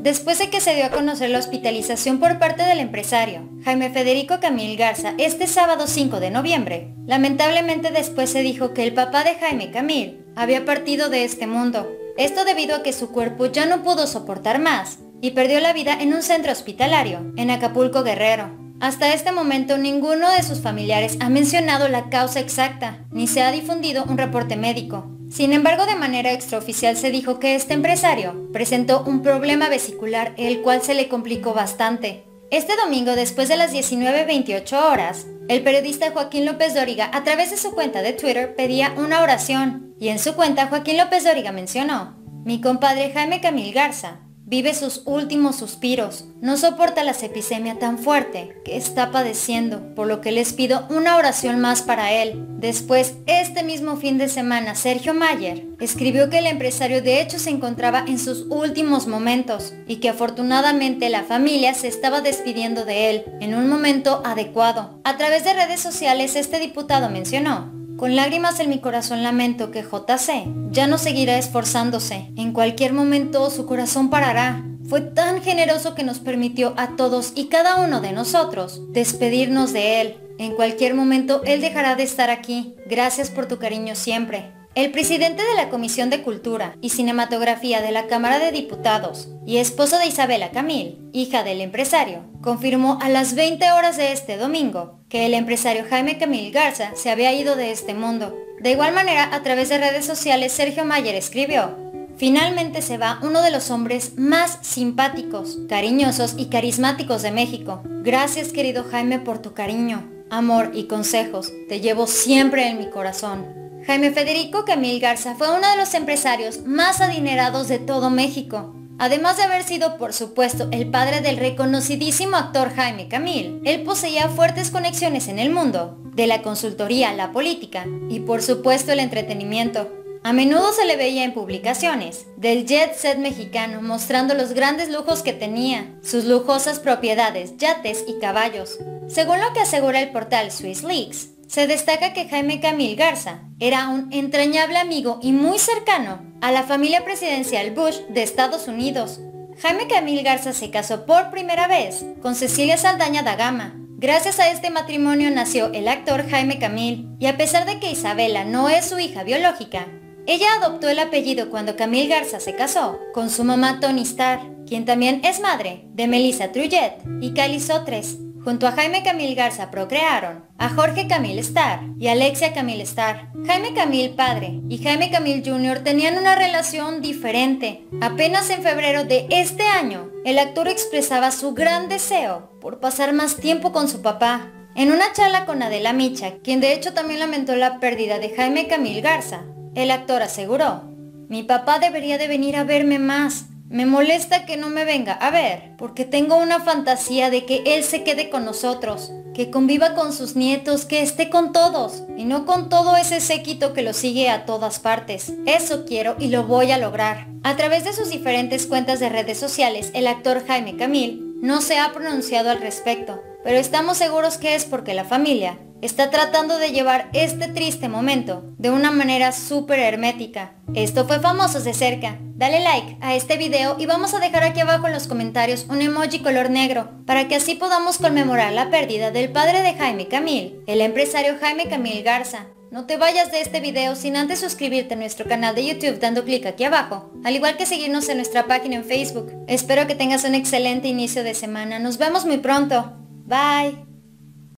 después de que se dio a conocer la hospitalización por parte del empresario Jaime Federico Camil Garza este sábado 5 de noviembre. Lamentablemente después se dijo que el papá de Jaime Camil había partido de este mundo. Esto debido a que su cuerpo ya no pudo soportar más y perdió la vida en un centro hospitalario en Acapulco, Guerrero. Hasta este momento ninguno de sus familiares ha mencionado la causa exacta, ni se ha difundido un reporte médico. Sin embargo, de manera extraoficial se dijo que este empresario presentó un problema vesicular, el cual se le complicó bastante. Este domingo, después de las 19:28 horas, el periodista Joaquín López Dóriga, a través de su cuenta de Twitter, pedía una oración, y en su cuenta Joaquín López Dóriga mencionó: "Mi compadre Jaime Camil Garza vive sus últimos suspiros, no soporta la septicemia tan fuerte que está padeciendo, por lo que les pido una oración más para él". Después, este mismo fin de semana, Sergio Mayer escribió que el empresario de hecho se encontraba en sus últimos momentos y que afortunadamente la familia se estaba despidiendo de él en un momento adecuado. A través de redes sociales, este diputado mencionó: "Con lágrimas en mi corazón lamento que JC ya no seguirá esforzándose. En cualquier momento su corazón parará. Fue tan generoso que nos permitió a todos y cada uno de nosotros despedirnos de él. En cualquier momento él dejará de estar aquí. Gracias por tu cariño siempre". El presidente de la Comisión de Cultura y Cinematografía de la Cámara de Diputados y esposo de Isabela Camil, hija del empresario, confirmó a las 20 horas de este domingo que el empresario Jaime Camil Garza se había ido de este mundo. De igual manera, a través de redes sociales, Sergio Mayer escribió: "Finalmente se va uno de los hombres más simpáticos, cariñosos y carismáticos de México. Gracias, querido Jaime, por tu cariño, amor y consejos. Te llevo siempre en mi corazón". Jaime Federico Camil Garza fue uno de los empresarios más adinerados de todo México. Además de haber sido, por supuesto, el padre del reconocidísimo actor Jaime Camil, él poseía fuertes conexiones en el mundo de la consultoría, la política y, por supuesto, el entretenimiento. A menudo se le veía en publicaciones del jet set mexicano, mostrando los grandes lujos que tenía, sus lujosas propiedades, yates y caballos. Según lo que asegura el portal Swiss Leaks, se destaca que Jaime Camil Garza era un entrañable amigo y muy cercano a la familia presidencial Bush de Estados Unidos. Jaime Camil Garza se casó por primera vez con Cecilia Saldaña da Gama. Gracias a este matrimonio nació el actor Jaime Camil, y a pesar de que Isabela no es su hija biológica, ella adoptó el apellido cuando Camil Garza se casó con su mamá Toni Starr, quien también es madre de Melissa Trullet y Kylie Sotres. Junto a Jaime Camil Garza procrearon a Jorge Camil Starr y Alexia Camil Starr. Jaime Camil padre y Jaime Camil Jr. tenían una relación diferente. Apenas en febrero de este año, el actor expresaba su gran deseo por pasar más tiempo con su papá. En una charla con Adela Micha, quien de hecho también lamentó la pérdida de Jaime Camil Garza, el actor aseguró: "Mi papá debería de venir a verme más. Me molesta que no me venga a ver, porque tengo una fantasía de que él se quede con nosotros, que conviva con sus nietos, que esté con todos, y no con todo ese séquito que lo sigue a todas partes. Eso quiero y lo voy a lograr". A través de sus diferentes cuentas de redes sociales, el actor Jaime Camil no se ha pronunciado al respecto, pero estamos seguros que es porque la familia está tratando de llevar este triste momento de una manera súper hermética. Esto fue Famosos de Cerca. Dale like a este video y vamos a dejar aquí abajo en los comentarios un emoji color negro para que así podamos conmemorar la pérdida del padre de Jaime Camil, el empresario Jaime Camil Garza. No te vayas de este video sin antes suscribirte a nuestro canal de YouTube dando clic aquí abajo, al igual que seguirnos en nuestra página en Facebook. Espero que tengas un excelente inicio de semana. Nos vemos muy pronto. Bye.